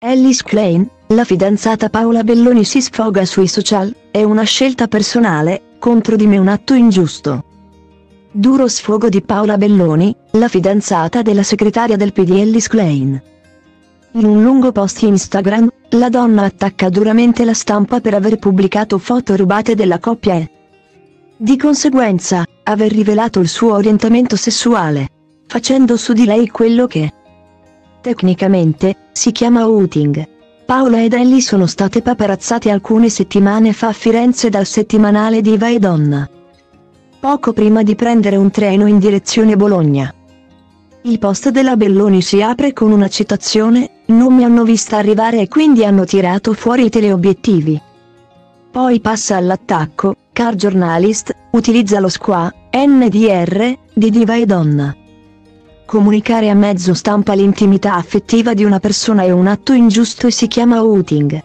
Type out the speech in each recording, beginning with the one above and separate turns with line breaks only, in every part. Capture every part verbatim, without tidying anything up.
Ellis Klein, la fidanzata Paola Belloni si sfoga sui social, è una scelta personale, contro di me un atto ingiusto. Duro sfogo di Paola Belloni, la fidanzata della segretaria del P D Ellis Klein. In un lungo post Instagram, la donna attacca duramente la stampa per aver pubblicato foto rubate della coppia e, di conseguenza, aver rivelato il suo orientamento sessuale, facendo su di lei quello che, tecnicamente, si chiama outing. Paola ed Ellis sono state paparazzate alcune settimane fa a Firenze dal settimanale Diva e Donna, poco prima di prendere un treno in direzione Bologna. Il post della Belloni si apre con una citazione: "Non mi hanno vista arrivare e quindi hanno tirato fuori i teleobiettivi". Poi passa all'attacco: "Car journalist, utilizza lo squa, N D R, di Diva e Donna. Comunicare a mezzo stampa l'intimità affettiva di una persona è un atto ingiusto e si chiama outing.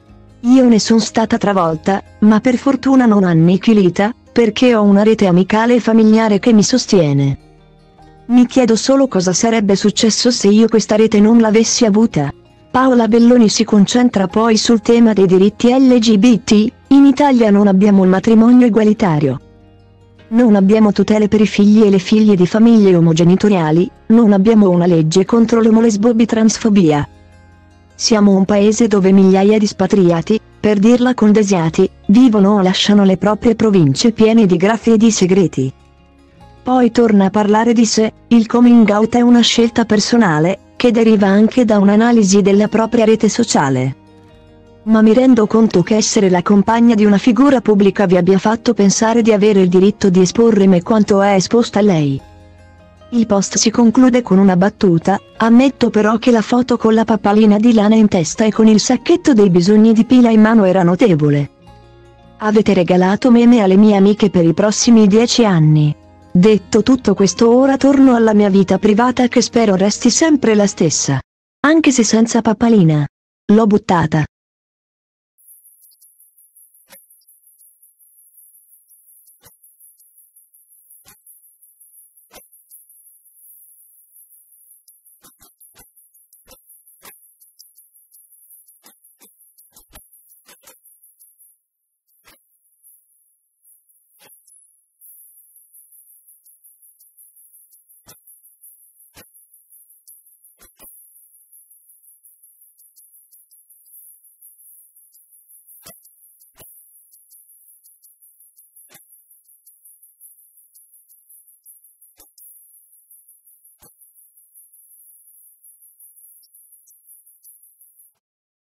Io ne son stata travolta, ma per fortuna non annichilita, perché ho una rete amicale e familiare che mi sostiene. Mi chiedo solo cosa sarebbe successo se io questa rete non l'avessi avuta". Paola Belloni si concentra poi sul tema dei diritti L G B T, in Italia non abbiamo il matrimonio egualitario. Non abbiamo tutele per i figli e le figlie di famiglie omogenitoriali, non abbiamo una legge contro l'omolesbobitransfobia. Siamo un paese dove migliaia di spatriati, per dirla con Desiati, vivono o lasciano le proprie province piene di graffi e di segreti. Poi torna a parlare di sé: "Il coming out è una scelta personale, che deriva anche da un'analisi della propria rete sociale. Ma mi rendo conto che essere la compagna di una figura pubblica vi abbia fatto pensare di avere il diritto di esporre me quanto è esposta lei". Il post si conclude con una battuta: "Ammetto però che la foto con la pappalina di lana in testa e con il sacchetto dei bisogni di pila in mano era notevole. Avete regalato meme alle mie amiche per i prossimi dieci anni. Detto tutto questo, ora torno alla mia vita privata che spero resti sempre la stessa. Anche se senza pappalina. L'ho buttata".